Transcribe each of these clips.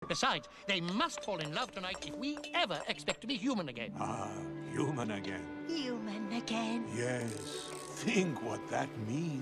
Besides, they must fall in love tonight if we ever expect to be human again. Ah, human again. Human again. Yes, think what that means.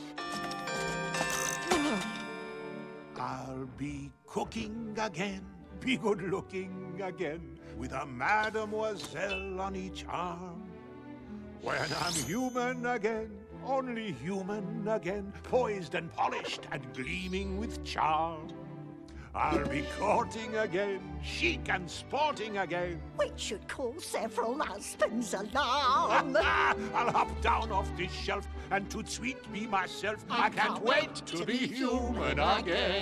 I'll be cooking again, be good looking again, with a mademoiselle on each arm. When I'm human again, only human again, poised and polished and gleaming with charm. I'll be courting again, chic and sporting again. We should call several husbands along. I'll hop down off this shelf and toot sweet be myself. I can't wait to be human again.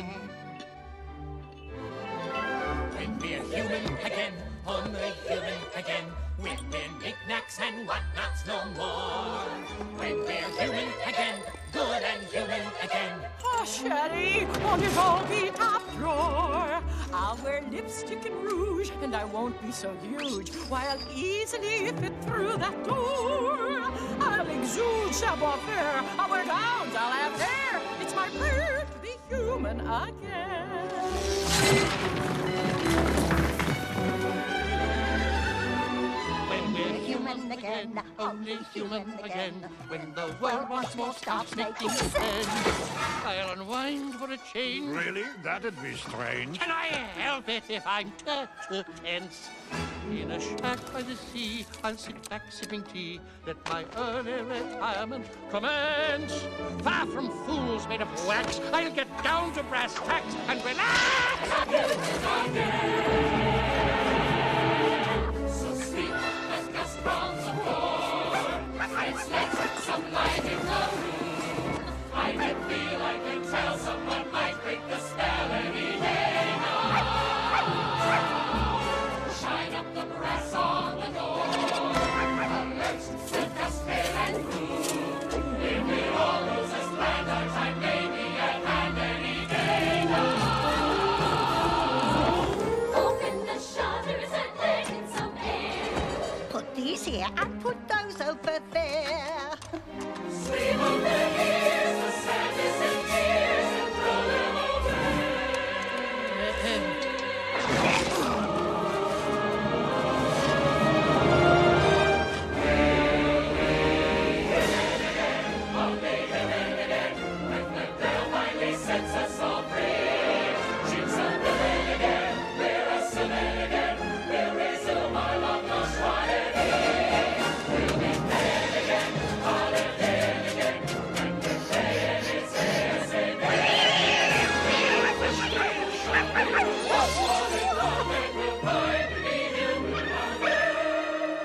When we're human again, only human again, when we're knickknacks and whatnots no more. When we're human again, good and human again. Oh, Sherry, won't it all be top drawer? I'll wear lipstick and rouge, and I won't be so huge, while I'll easily fit through that door. I'll exude savoir-faire, I'll wear gowns, I'll have hair. It's my prayer to be human again. Human again, only human again. When the world once more stops making sense, I'll unwind for a change. Really? That'd be strange. Can I help it if I'm tense? In a shack by the sea, I'll sit back sipping tea. Let my early retirement commence. Far from fools made of wax, I'll get down to brass tacks and relax. So sleep and dust from the floor. Let's let some light in the room. I can feel I can tell someone might break the spell any day now. Shine up the brass on the door. Alert to dustpan and groove. If we all lose this land, our time may be at hand any day now. Open the shutters and let in some air. Put these here and put those over there. Sweep up the ears, the sadness and tears, and throw them away. I'll be human again, when the girl finally sets us all free. She's a villain again, we're a civil again, we'll resume our long lost quantity. We'll be playing again, holiday again, when we're playing it's ASAP. What's more than love and we'll find to be human again.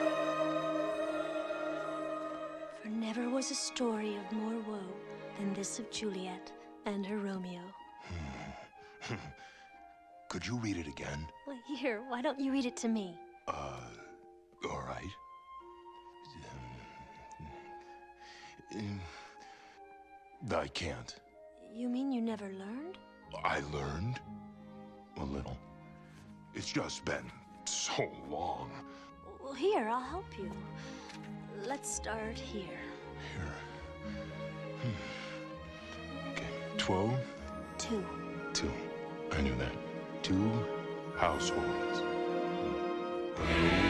For never was a story of more woe than this of Juliet and her Romeo. Could you read it again? Well, here, why don't you read it to me? All right. I can't. You mean you never learned? I learned a little. It's just been so long. Well, here, I'll help you. Let's start here. Here. Okay. 12. 2. 2. I knew that. 2 households.